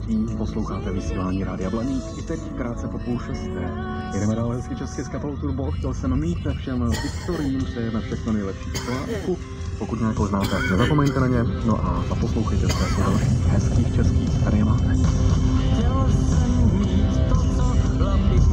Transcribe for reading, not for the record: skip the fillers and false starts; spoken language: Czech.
6. Posloucháte vysílání Rádia Blaník. I teď krátce po 5:30. Jedeme dál hezky česky s kapelou Turbo. Chtěl jsem mít ve všem historiím, přejeme všechno nejlepší z Slováku. Pokud mě poznáte, nezapomeňte na ně. No a zaposlouchejte se s dalších hezkých českých, tady je máte. Chtěl jsem mít to, co chlapi